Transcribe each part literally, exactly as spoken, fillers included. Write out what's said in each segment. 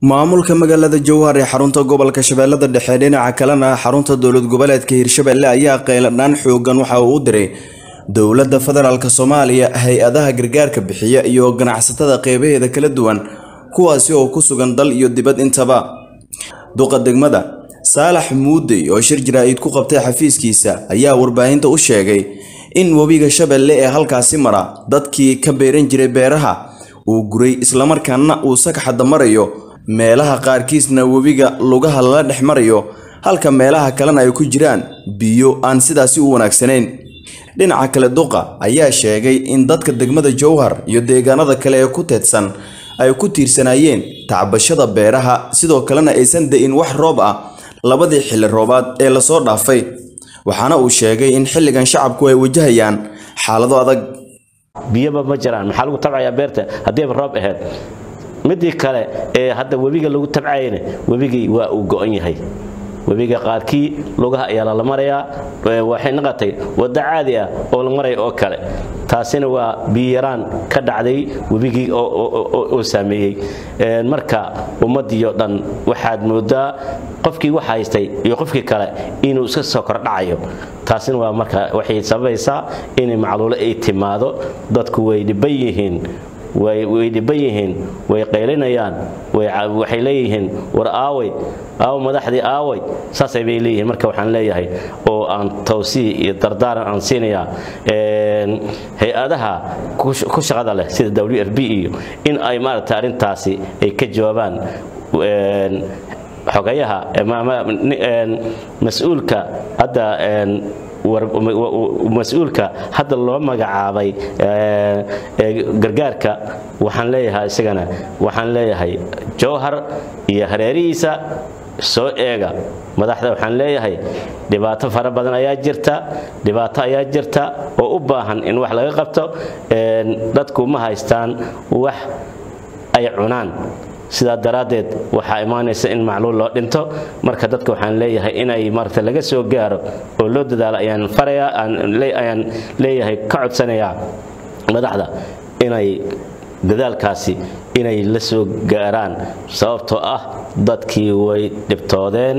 maamulka magaalada Jowhar ee xarunta gobolka Shabeellada Dhexe dhinaca kalena xarunta dowlad goboleedka Hirshabelle ayaa qeyladaan xoogan waxa uu diray dowladda federaalka Soomaaliya hay'adaha gargaarka bixiya iyo ganacsatada qeybaheeda kala duwan kuwaasi oo ku sugan dal iyo dibad intaba duqa degmada Saalax Muudey oo shir jiraa'id ku qabtay xafiiskiisa ayaa warbaahinta u sheegay in wabiga Shabeelle ee halkaasi mara dadkii ka beeran jiray beeraha uu guray isla markaana uu sakaxada marayo meelaha qaarkiisna wabiga lugaha la dhex marayo halka meelaha kalena ay ku jiraan biyo aan sidaasi u wanaagsaneyn dhinaca kale duqa ayaa sheegay in dadka degmada Jowhar iyo deegaanada kale ee ku teedsan ay ku tiirsanayeen tacbashada beeraha sidoo kalena aysan de'in wax roob ah labadii xilli roobaad ee la soo dhaafay waxaana uu sheegay in xilligan shacabku ay wajahayaan xaalado adag biyaba ma jiraan maxaa lagu tabcayaa beerta haddii roob ahayd midii kale ee hadda wabiga lagu tabcayna wabigii waa uu go'an yahay wabiga qaarkii lugaha ayaa la marayaa waxay noqotay wada caadi ah oo la maray oo kale taasina waa biyaraan ka dhacday wabigii oo saameeyay marka ummadiyo dhan waxaad moodaa qofkii wax haystay iyo qofkii kale inuu iska soo kordhacayo taasina waa marka waxay sabaysaa in macluulo ay timaado dadku way dhiban yihiin way way dhiban yihiin way qeylinayaan way waxay leeyihiin war aaway aaw madaxdii aaway saasay bay leeyihiin marka waxaan leeyahay oo aan tawsiih iyo dardaaran aan siinaya een hay'adaha ku shaqada leh sida W F P iyo in ay maaragtay arintaasi ay ka jawaabaan een xogayaha ama mas'uulka hadda een mas'uulka hadda loo magacaabay gargaarka waxaan leeyahay isagana waxaan leeyahay Jowhar iyo hareerihiisa soo eega madaxda waxaan leeyahay dhibaato fara badan ayaa jirta dhibaato ayaa jirta oo u baahan in wax laga qabto dadku ma haystaan wax ay cunaan sida daraadeed waxa imaanaysa in macluul loo dhinto marka dadka waxaan leeyahay inay marta laga soo gaaro oo loo dadaalo ayaan faraya aan leeyahay leeyahay ka codsanaya madaxda inay dadaalkaasi inay la soo gaaraan sababtoo ah dadkii way dhibtoodeen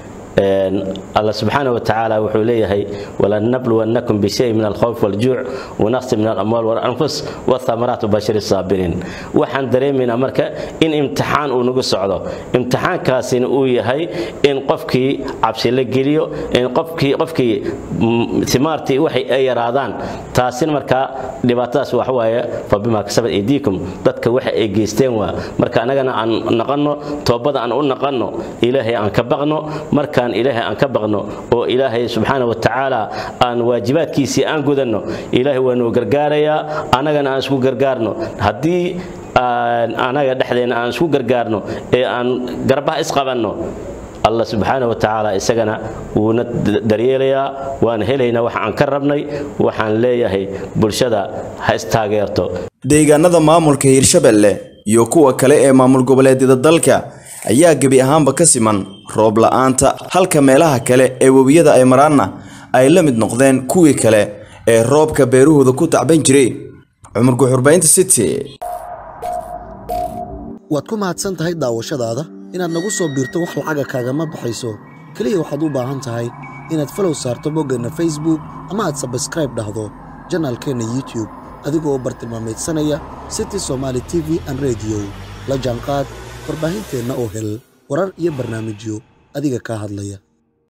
الله سبحانه وتعالى وحوليه ولنبلونكم بشيء من الخوف والجوع ونقص من الأموال والأنفس والثمرات وبشر الصابرين وحن دريمنا مركا إن امتحان ونقص عضو امتحان كاسين وياهي إن قفكي عبسي لقليو إن قفكي قفكي ثمارتي وحي أي رادان تاسين مركا لباتاس وحوايا فبما كسبت إيديكم ضدك وحي إيجيستين ومركا نغانا أن نقنو توبضا أن نقنو إلهي أن كبغنو مركا إلهي أن كبغنو وإلهي سبحانه وتعالى أن واجبات كيسي أن قدنو إلهي وأنو قرقاريا أنا أنا أسكو قرقارنو هدي أنا دحدين أن أسكو قرقارنو أن قربها إسقابنو الله سبحانه وتعالى إسقنا وندريليا وأن هلينا وحن كربني وحن ليهي برشدا هاستاغيرتو deegaanada maamulka Hirshabelle iyo kuwa kale ee maamul goboleedyada dalka ayaa gabi ahaanba ka siman roob la'aanta halka meelaha kale ee wabiyada ay maraana ay la mid noqdeen kuwii kale ee roobka beeruhooda ku tacban jiray Cumar Guxurbaynta City waad ku mahadsan tahay daawashadaada inaad nagu soo biirto wax lacag kaaga ma baxayso kaliya waxaad u baahan tahay inaad follow saarto boggana Facebook ama aad subscribe dhahdo channelkeena YouTube adigoo bartilmaameedsanaya City Somali T V and Radio la jaanqaad warbaahinteena oo hel warar iyo barnaamijyo adiga ka hadlaya